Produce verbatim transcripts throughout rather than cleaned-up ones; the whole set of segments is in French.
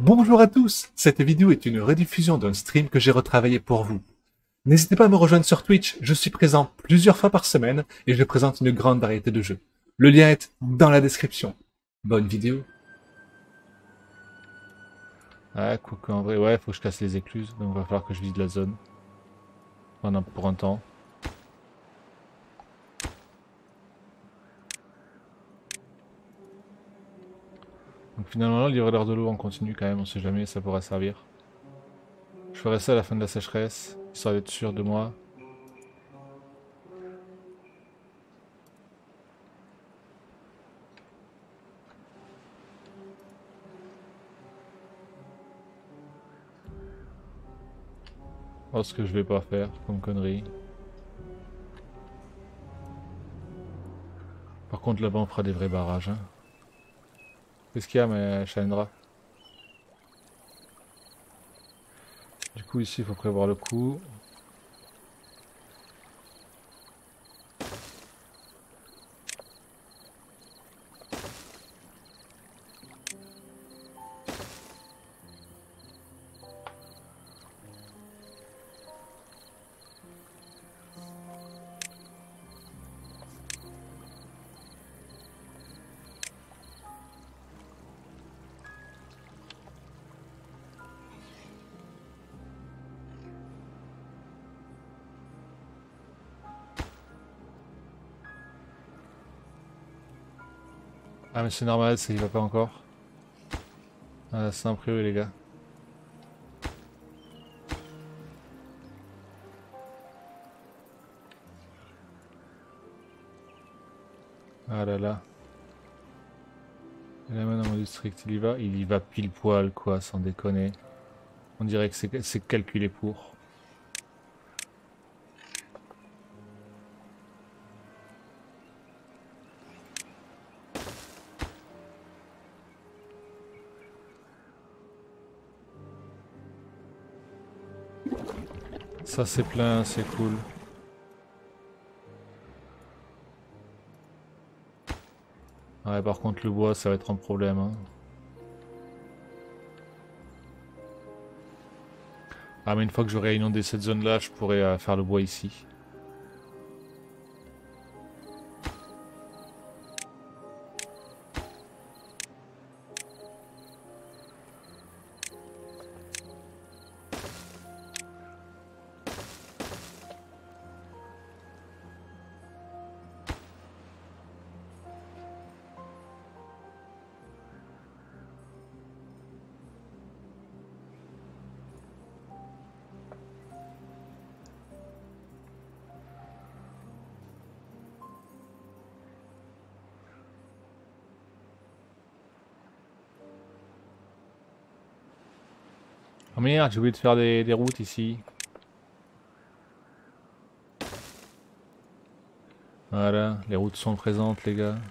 Bonjour à tous, cette vidéo est une rediffusion d'un stream que j'ai retravaillé pour vous. N'hésitez pas à me rejoindre sur Twitch, je suis présent plusieurs fois par semaine et je présente une grande variété de jeux. Le lien est dans la description. Bonne vidéo. Ah, quoique en vrai, ouais, faut que je casse les écluses, donc va falloir que je vide la zone. Pendant, pour un temps. Donc finalement, le livreur de l'eau en continu quand même, on sait jamais, ça pourra servir. Je ferai ça à la fin de la sécheresse, histoire d'être sûr de moi. Oh, ce que je vais pas faire, comme connerie. Par contre, là-bas, on fera des vrais barrages. Hein. Qu'est-ce qu'il y a, mais Chandra? Du coup, ici, il faut prévoir le coup. Ah, mais c'est normal, ça y va pas encore. Ah, c'est un privé, les gars. Ah là là. Et là maintenant mon district il y va, il y va pile poil quoi, sans déconner. On dirait que c'est calculé pour. Ça c'est plein, c'est cool. Ouais par contre le bois ça va être un problème. Hein. Ah mais une fois que j'aurai inondé cette zone là, je pourrai euh, faire le bois ici. Oh merde, j'ai oublié de faire des, des routes ici. Voilà, les routes sont présentes les gars.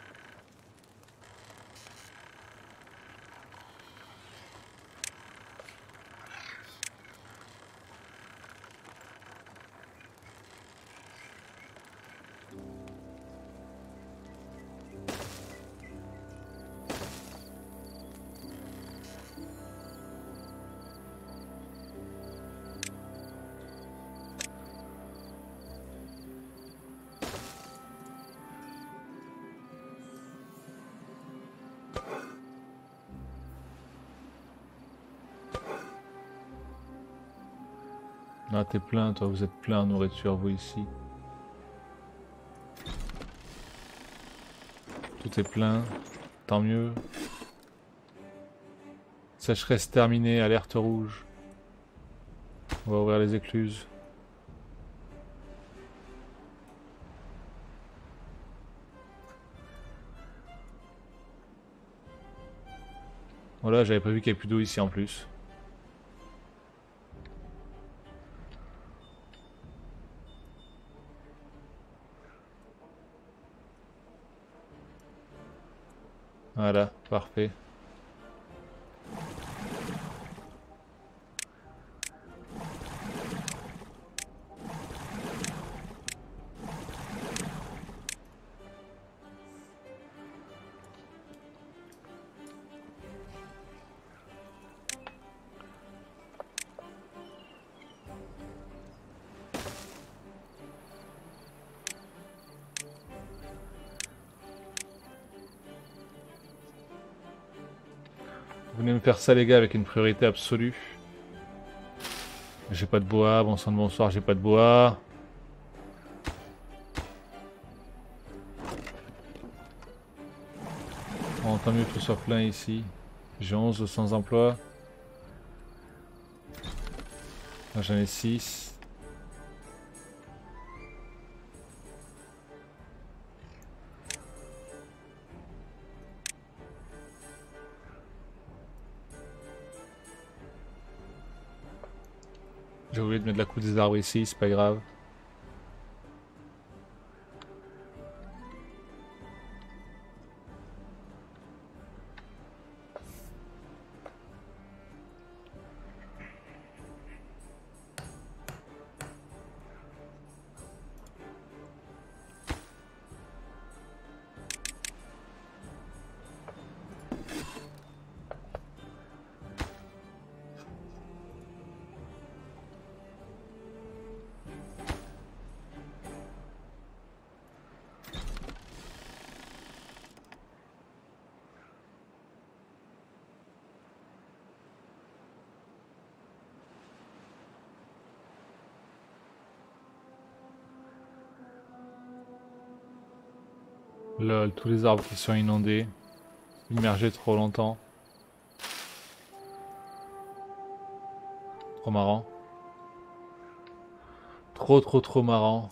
Ah t'es plein toi, vous êtes plein en nourriture vous ici. Tout est plein, tant mieux. Sécheresse terminée, alerte rouge. On va ouvrir les écluses. Voilà, j'avais prévu qu'il n'y ait plus d'eau ici en plus. Voilà, parfait. Venez me faire ça les gars avec une priorité absolue. J'ai pas de bois, bon sang de bonsoir, j'ai pas de bois. Bon, tant mieux que ce soit plein ici. J'ai onze sans emploi. Là j'en ai six. J'ai oublié de mettre la coupe des arbres ici, c'est pas grave. Lol, tous les arbres qui sont inondés, immergés trop longtemps. Trop marrant. Trop trop trop marrant.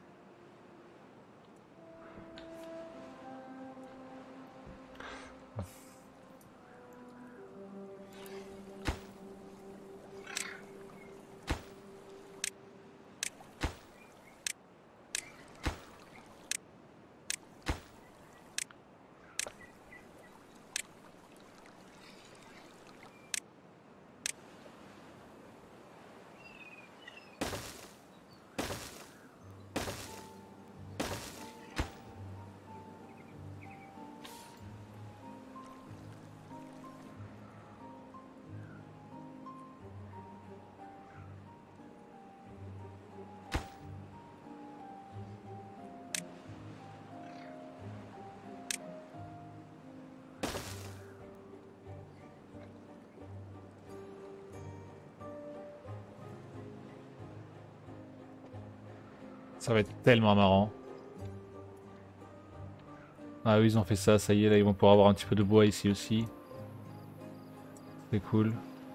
Ça va être tellement marrant. Ah oui, ils ont fait ça, ça y est, là ils vont pouvoir avoir un petit peu de bois ici aussi. C'est cool.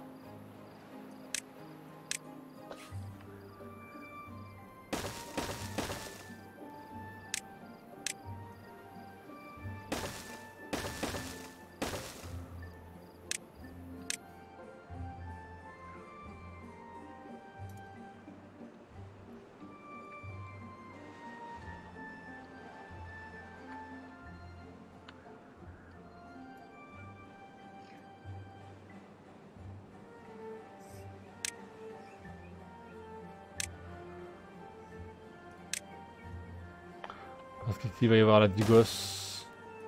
Parce qu'ici il va y avoir la digos.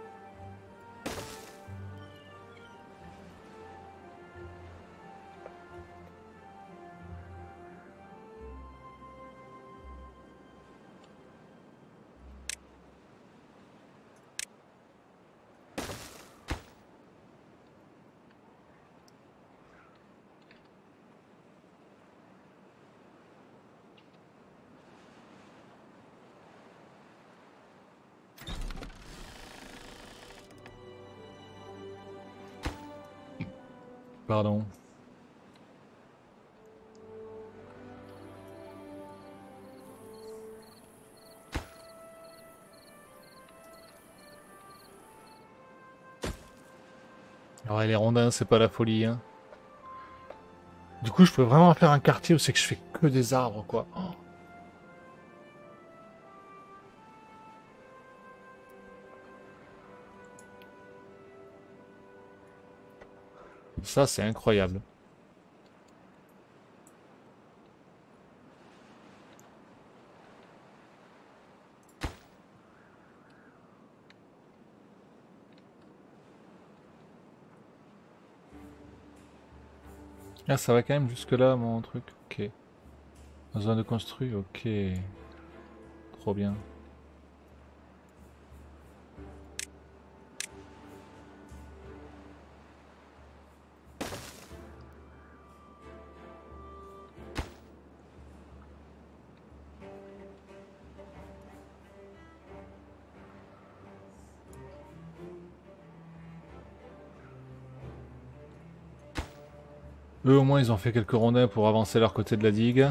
Pardon. Ouais, les rondins, c'est pas la folie, hein. Du coup, je peux vraiment faire un quartier où c'est que je fais que des arbres, quoi. Oh. Ça, c'est incroyable. Ah, ça va quand même jusque là, mon truc. Ok. Zone de construit, ok. Trop bien. Eux au moins ils ont fait quelques rondins pour avancer leur côté de la digue.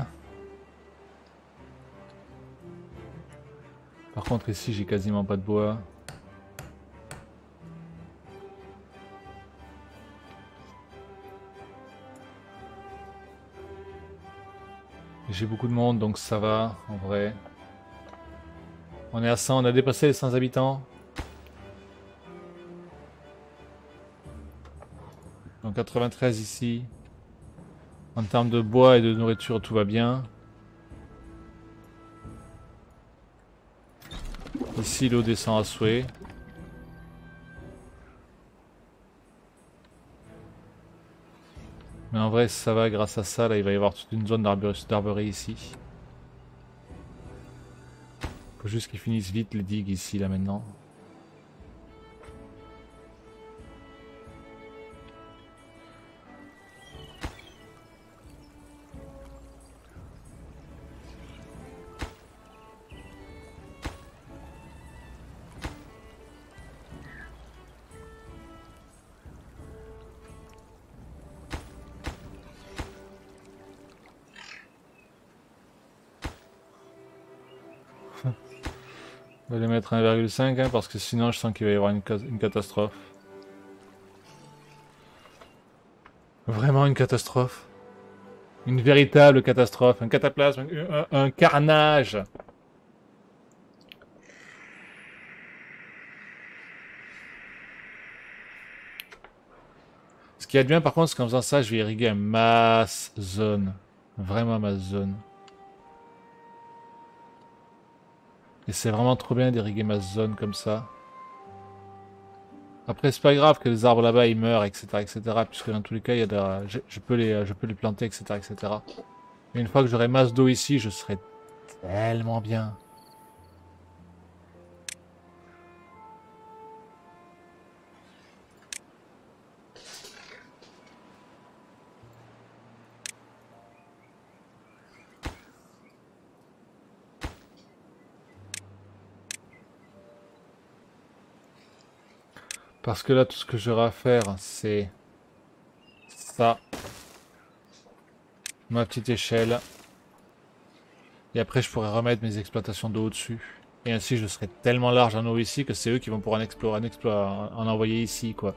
Par contre ici j'ai quasiment pas de bois. J'ai beaucoup de monde donc ça va en vrai. On est à cent, on a dépassé les cent habitants. Donc quatre-vingt-treize ici. En termes de bois et de nourriture tout va bien. Ici l'eau descend à souhait. Mais en vrai ça va grâce à ça, là il va y avoir toute une zone d'arberie ici. Faut juste qu'ils finissent vite les digues ici là maintenant. On va les mettre à un virgule cinq hein, parce que sinon je sens qu'il va y avoir une, une catastrophe. Vraiment une catastrophe. Une véritable catastrophe. Un cataplasme, un, un, un carnage. Ce qui est bien par contre, c'est qu'en faisant ça, je vais irriguer un masse zone. Vraiment masse zone. Et c'est vraiment trop bien d'irriguer ma zone comme ça. Après, c'est pas grave que les arbres là-bas ils meurent, et cetera, et cetera. Puisque dans tous les cas, il y a de la... je, je, peux les, je peux les planter, et cetera, et cetera. Et une fois que j'aurai masse d'eau ici, je serai tellement bien. Parce que là, tout ce que j'aurai à faire, c'est ça. Ma petite échelle. Et après, je pourrai remettre mes exploitations d'eau au-dessus. Et ainsi, je serai tellement large en eau ici que c'est eux qui vont pouvoir en, explorer, en, explorer, en envoyer ici, quoi.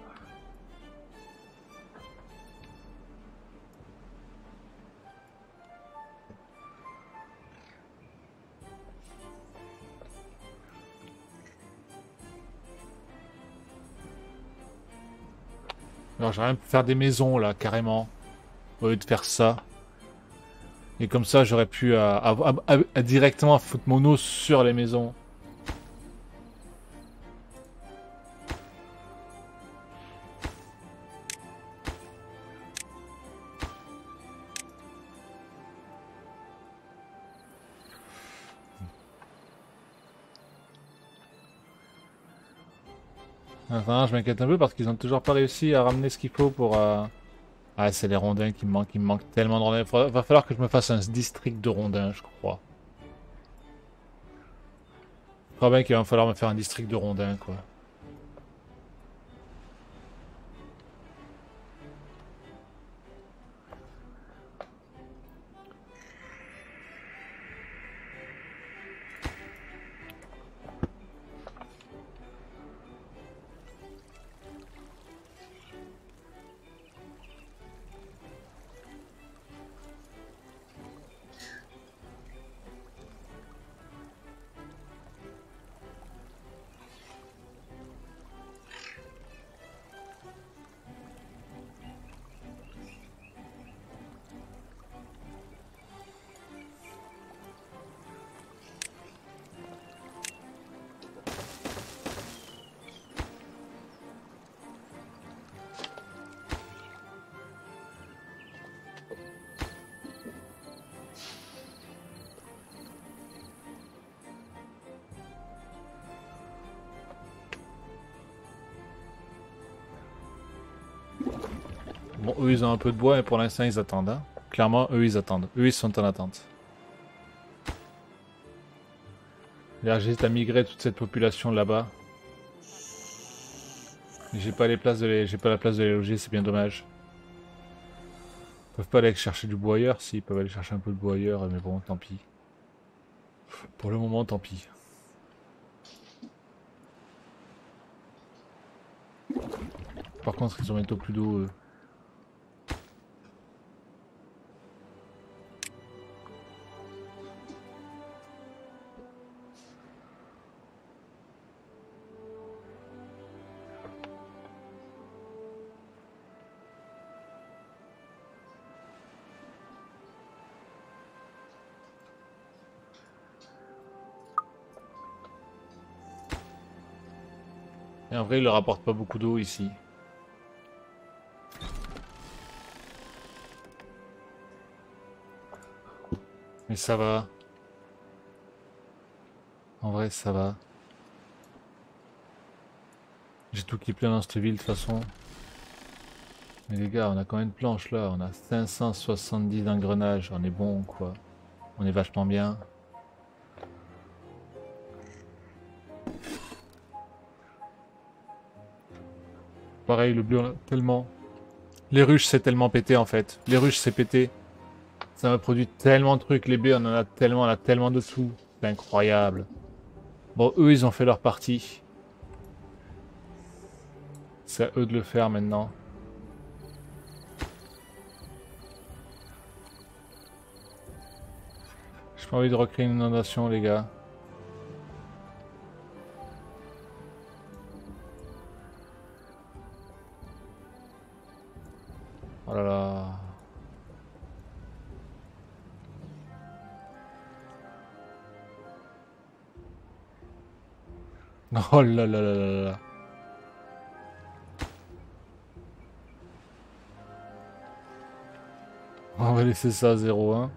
Alors, j'aurais même pu faire des maisons, là, carrément. Au lieu de faire ça. Et comme ça, j'aurais pu euh, à, à, à, à directement foutre mon eau sur les maisons. Enfin, je m'inquiète un peu parce qu'ils ont toujours pas réussi à ramener ce qu'il faut pour... Euh... Ah, c'est les rondins qui me manquent. Il me manque tellement de rondins. Il va falloir que je me fasse un district de rondins, je crois. Je crois bien qu'il va falloir me faire un district de rondins, quoi. Bon, eux ils ont un peu de bois, mais pour l'instant ils attendent. Hein. Clairement, eux ils attendent. Eux ils sont en attente. D'ailleurs, j'hésite à migrer toute cette population là-bas. J'ai pas les places de les... j'ai pas la place de les loger, c'est bien dommage. Ils peuvent pas aller chercher du bois ailleurs, si, ils peuvent aller chercher un peu de bois ailleurs, mais bon, tant pis. Pour le moment, tant pis. Par contre, ils ont bientôt plus d'eau, eux. Et en vrai, ils leur apportent pas beaucoup d'eau ici. Mais ça va. En vrai, ça va. J'ai tout qui plein dans cette ville de toute façon. Mais les gars, on a combien de planches là? On a cinq cent soixante-dix d'engrenages. On est bon quoi. On est vachement bien. Pareil, le bleu, on a tellement... Les ruches, c'est tellement pété en fait. Les ruches, c'est pété. Ça m'a produit tellement de trucs. Les baies, on en a tellement, on a tellement de sous. C'est incroyable. Bon, eux, ils ont fait leur partie. C'est à eux de le faire maintenant. J'ai pas envie de recréer une inondation, les gars. Oh là là. Oh là là là là là. On va laisser ça à zéro un.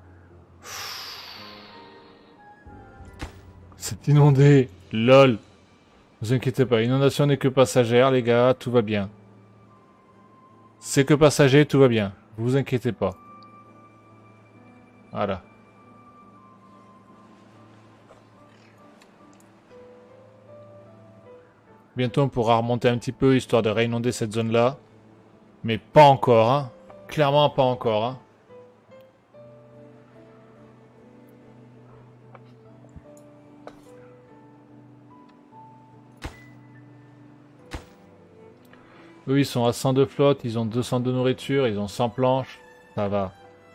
C'est inondé. Lol. Ne vous inquiétez pas, l'inondation n'est que passagère, les gars, tout va bien. C'est que passager, tout va bien. Vous vous inquiétez pas. Voilà. Bientôt, on pourra remonter un petit peu, histoire de réinonder cette zone-là. Mais pas encore, hein. Clairement pas encore, hein. Eux, ils sont à cent de flotte, ils ont deux cents de nourriture, ils ont cent planches. Ça va.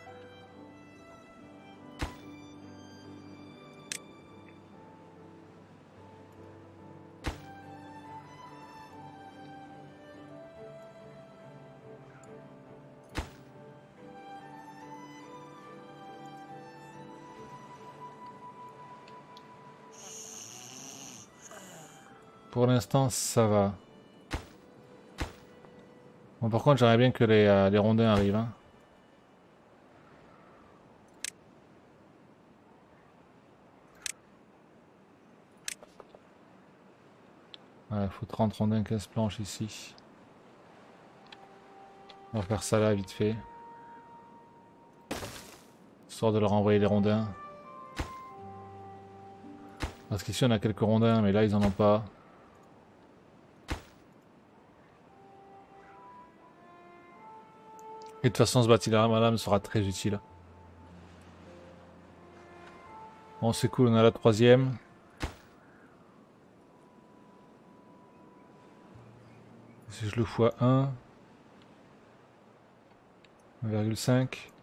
Pour l'instant, ça va. Bon, par contre, j'aimerais bien que les, euh, les rondins arrivent, hein. Ouais, faut trente rondins, quinze planches ici. On va faire ça là, vite fait. Histoire de leur envoyer les rondins. Parce qu'ici, on a quelques rondins, mais là, ils en ont pas. Et de toute façon, ce bâtiment madame sera très utile. Bon, c'est cool, on a la troisième. Si je le fois un, un virgule cinq.